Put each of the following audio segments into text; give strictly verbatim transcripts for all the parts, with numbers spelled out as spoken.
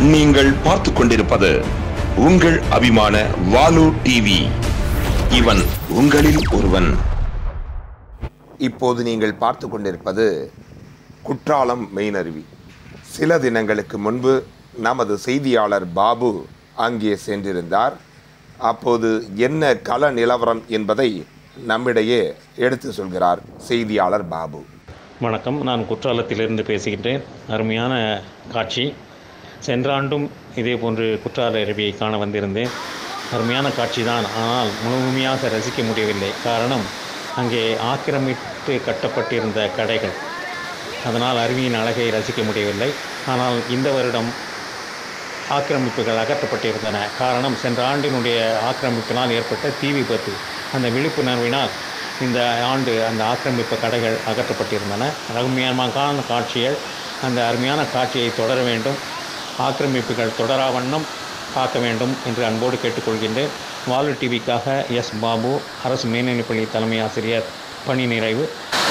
நீங்கள் பார்த்து கொண்டிருப்பது உங்கள் அபிமான வாலு டிவி. இவன் உங்களில் ஒருவன். இப்போது நீங்கள் பார்த்து கொண்டிருப்பது குற்றாலம் மெயினருவி. சில தினங்களுக்கு முன்பு நமது செய்தியாளர் பாபு அங்கே சென்றிருந்தார். அப்போது என்ன கள நிலவரம் என்பதை நம்மிடையே எடுத்து சொல்கிறார் செய்தியாளர் பாபு. வணக்கம், நான் குற்றாலத்திலிருந்து பேசுகின்றேன். அருமையான காட்சி. சென்ற ஆண்டும் இதே போன்று குற்றால அருவியை காண வந்திருந்தேன். அருமையான காட்சி தான், ஆனால் முழுமையாக ரசிக்க முடியவில்லை. காரணம், அங்கே ஆக்கிரமித்து கட்டப்பட்டிருந்த கடைகள். அதனால் அருவியின் அழகை ரசிக்க முடியவில்லை. ஆனால் இந்த வருடம் ஆக்கிரமிப்புகள் அகற்றப்பட்டிருந்தன. காரணம், சென்ற ஆண்டினுடைய ஆக்கிரமிப்பினால் ஏற்பட்ட தீ விபத்து. அந்த விழிப்புணர்வினால் இந்த ஆண்டு அந்த ஆக்கிரமிப்பு கடைகள் அகற்றப்பட்டிருந்தன. அருமையான காட்சிகள். அந்த அருமையான காட்சியை தொடர வேண்டும். ஆக்கிரமிப்புகள் தொடரா வண்ணம் பார்க்க வேண்டும் என்று அன்போடு கேட்டுக்கொள்கின்றேன். வாலு டிவிக்காக எஸ் பாபு, அரசு மேல்நிலைப்பள்ளி தலைமை ஆசிரியர், பணி நிறைவு.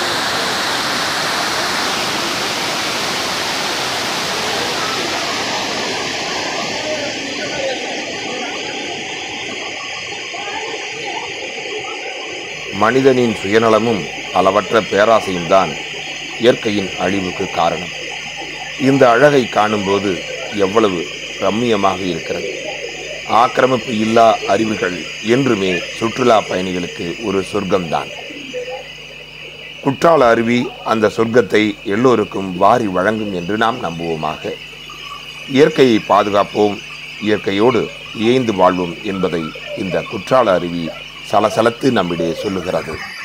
மனிதனின் சுயநலமும் அளவற்ற பேராசையும் தான் இயற்கையின் அழிவுக்கு காரணம். இந்த அழகை காணும்போது எவ்வளவு ரம்மியமாக இருக்கிறது. ஆக்கிரமிப்பு இல்லா அருவிகள் என்றுமே சுற்றுலா பயணிகளுக்கு ஒரு சொர்க்கம்தான். குற்றால அருவி அந்த சொர்க்கத்தை எல்லோருக்கும் வாரி வழங்கும் என்று நாம் நம்புவோமாக. இயற்கையை பாதுகாப்போம், இயற்கையோடு இயைந்து வாழ்வோம் என்பதை இந்த குற்றால அருவி சலசலத்து நம்மிடையே சொல்லுகிறது.